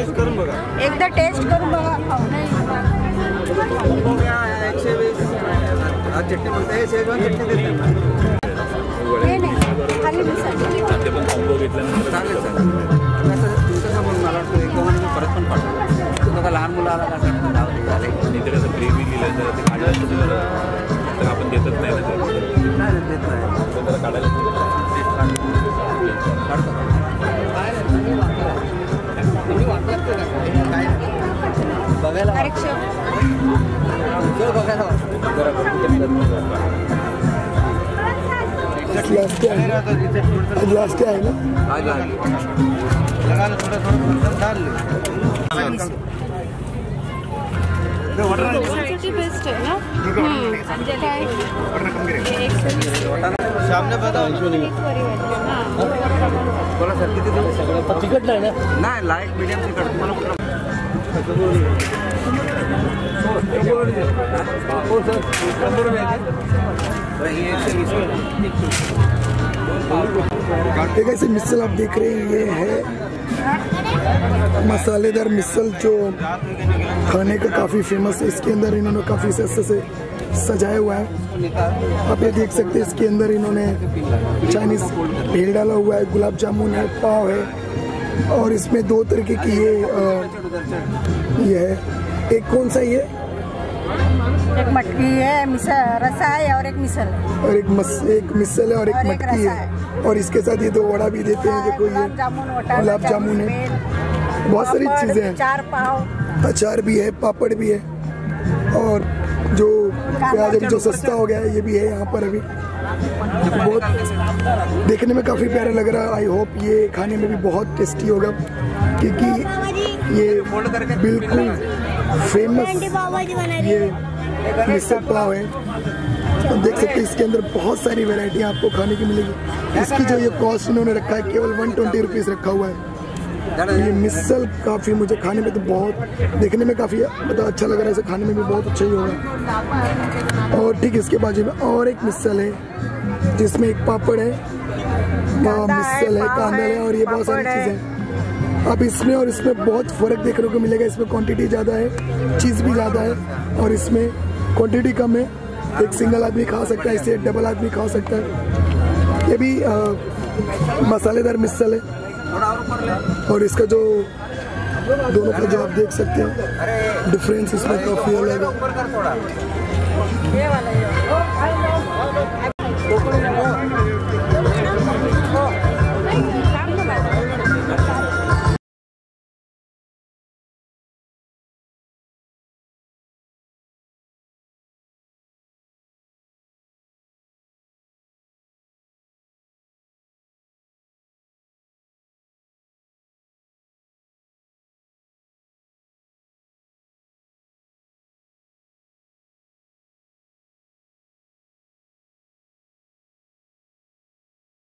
Test करून बघा, एकदा टेस्ट करून बघा. चटणी म्हणते शेजवान चटणी देते खाली मिसळ ते पण कॉम्बो घेतल्यानंतर चालेल चालेल. तुमच्यासमोर मला वाटतं एक दोघांनी परत पण पाठवतो. तुम्हाला लहान मुलाला कसं झाले इथे कसं ग्रेव्ही लिहिलं तर ते काढायला तर आपण देतच नाही ना ते. नाही देत नाही त्याला काढायला काढतो. बघायला लास्ट आहे ना लगा लो थोड़ा थोड़ा डाल लो. बेस्ट है ना. सामने बताओ बोला सर किती दिवस तिकट नाही ना. नाही लाईट मीडियम तिकट तुम्हाला कुठलं हो सर 100 रुपये. एक ऐसे मिसल आप देख रहे हैं, ये है मसालेदार मिसल जो खाने का काफ़ी फेमस है. इसके अंदर इन्होंने काफ़ी अच्छे से सजाया हुआ है. आप ये देख सकते हैं इसके अंदर इन्होंने चाइनीज़ भेल डाला हुआ है, गुलाब जामुन है, पाव है और इसमें 2 तरीके की ये है. एक कौन सा ये एक मटकी है, मिसल रसा है और एक मिसल है. और एक मिसल है और एक मटकी है. और इसके साथ ये 2 वड़ा भी देते हैं. देखो ये गुलाब जामुन है, बहुत सारी चीज़ें हैं. 4 पाव, अचार भी है, पापड़ भी है और जो प्याज अभी जो सस्ता हो गया है ये भी है यहाँ पर. अभी बहुत देखने में काफ़ी प्यारा लग रहा है. आई होप ये खाने में भी बहुत टेस्टी होगा क्योंकि ये बिल्कुल फेमस ये मिसल पाव है. तो देख सकते हैं इसके अंदर बहुत सारी वैरायटी आपको खाने की मिलेगी. इसकी जो ये कॉस्ट इन्होंने रखा है केवल 120 रुपीज़ रखा हुआ है. ये मिसल काफ़ी मुझे खाने में तो बहुत देखने में काफ़ी मतलब अच्छा लग रहा है. इसे खाने में भी बहुत अच्छा ही होगा. और ठीक इसके बाजू में और एक मिसल है जिसमें एक पापड़ है, मिसल है, कांदा है और ये बहुत सारी चीज़ें हैं. अब इसमें और इसमें बहुत फ़र्क देखने को मिलेगा. इसमें क्वांटिटी ज़्यादा है, चीज़ भी ज़्यादा है और इसमें क्वांटिटी कम है. एक सिंगल आदमी खा सकता है, इसे डबल आदमी खा सकता है. ये भी मसालेदार मिसल है और इसका जो दोनों का जो आप देख सकते हैं डिफरेंस इसमें काफ़ी अलग है.